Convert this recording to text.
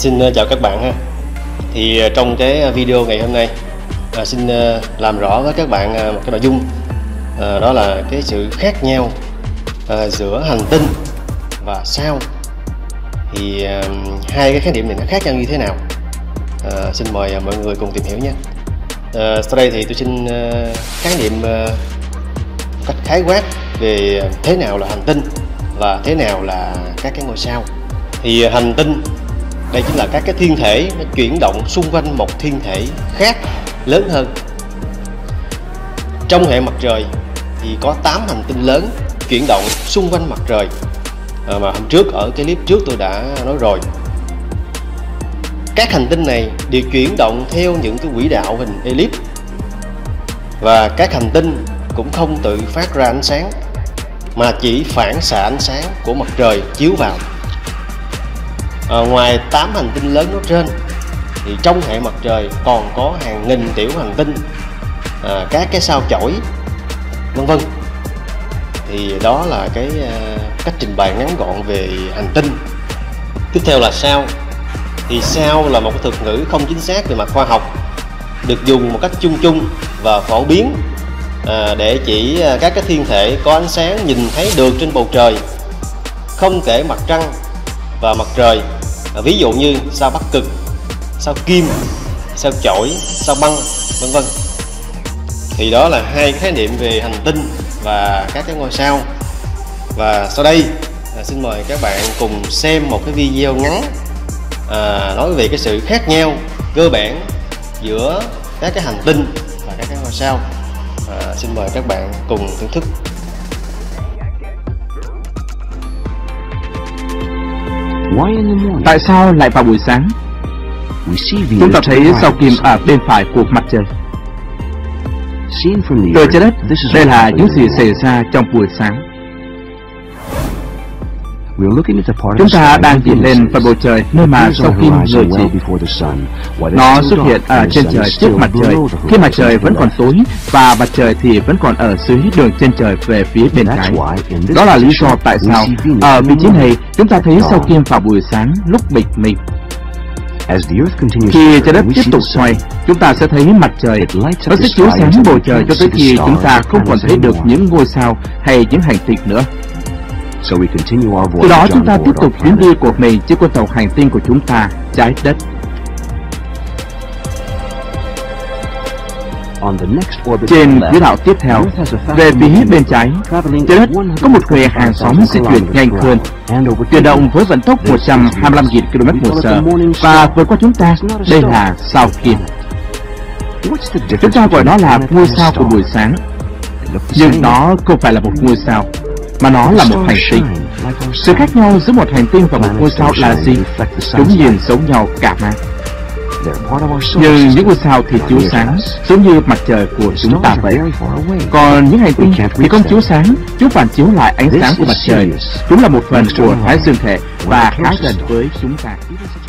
Xin chào các bạn ha. Thì trong cái video ngày hôm nay xin làm rõ với các bạn một cái nội dung, đó là cái sự khác nhau giữa hành tinh và sao. Thì hai cái khái niệm này nó khác nhau như thế nào? Xin mời mọi người cùng tìm hiểu nhé. Sau đây thì tôi xin khái niệm một cách khái quát về thế nào là hành tinh và thế nào là các cái ngôi sao. Thì hành tinh đây chính là các cái thiên thể nó chuyển động xung quanh một thiên thể khác lớn hơn. Trong hệ mặt trời thì có 8 hành tinh lớn chuyển động xung quanh mặt trời mà hôm trước ở cái clip trước tôi đã nói rồi. Các hành tinh này đều chuyển động theo những cái quỹ đạo hình elip, và các hành tinh cũng không tự phát ra ánh sáng mà chỉ phản xạ ánh sáng của mặt trời chiếu vào. Ngoài 8 hành tinh lớn nói trên thì trong hệ mặt trời còn có hàng nghìn tiểu hành tinh, các cái sao chổi vân vân. Thì đó là cái cách trình bày ngắn gọn về hành tinh. Tiếp theo là sao. Thì sao là một cái thuật ngữ không chính xác về mặt khoa học, được dùng một cách chung chung và phổ biến để chỉ các cái thiên thể có ánh sáng nhìn thấy được trên bầu trời, không kể mặt trăng và mặt trời. Ví dụ như sao Bắc Cực, sao Kim, sao chổi, sao Băng vân vân. Thì đó là hai khái niệm về hành tinh và các cái ngôi sao. Và sau đây xin mời các bạn cùng xem một cái video ngắn nói về cái sự khác nhau cơ bản giữa các cái hành tinh và các cái ngôi sao. Xin mời các bạn cùng thưởng thức. Tại sao lại vào buổi sáng? Chúng ta thấy sao Kim ở bên phải của mặt trời. Từ trái đất, đây là những gì xảy ra trong buổi sáng. Chúng ta đang nhìn lên phần bầu trời nơi mà sao Kim ngự trị. Nó xuất hiện ở trên trời trước mặt trời khi mặt trời vẫn còn tối, và mặt trời thì vẫn còn ở dưới đường chân trời về phía bên trái. Đó là lý do tại sao ở vị trí này chúng ta thấy sao Kim vào buổi sáng lúc bình minh. Khi trái đất tiếp tục xoay, chúng ta sẽ thấy mặt trời. Nó sẽ chiếu sáng bầu trời cho tới khi chúng ta không còn thấy được những ngôi sao hay những hành tinh nữa. Từ đó chúng ta tiếp tục chuyến đi của mình trên con tàu hành tinh của chúng ta, trái đất. Trên quỹ đạo tiếp theo, về phía bên trái, trái đất có một huề hàng sóng di chuyển nhanh hơn, chuyển động với vận tốc 125.000 km/h và vượt qua chúng ta. Đây là sao Kim. Chúng ta gọi nó là ngôi sao của buổi sáng, nhưng nó không phải là một ngôi sao, mà nó là một hành tinh. Sự khác nhau giữa một hành tinh và một ngôi sao là gì? Chúng nhìn giống nhau cả mà. Nhưng những ngôi sao thì chiếu sáng giống như mặt trời của chúng ta vậy. Còn những hành tinh thì không chiếu sáng, chúng phản chiếu lại ánh sáng của mặt trời. Chúng là một phần của Thái Dương hệ và khá gần với chúng ta.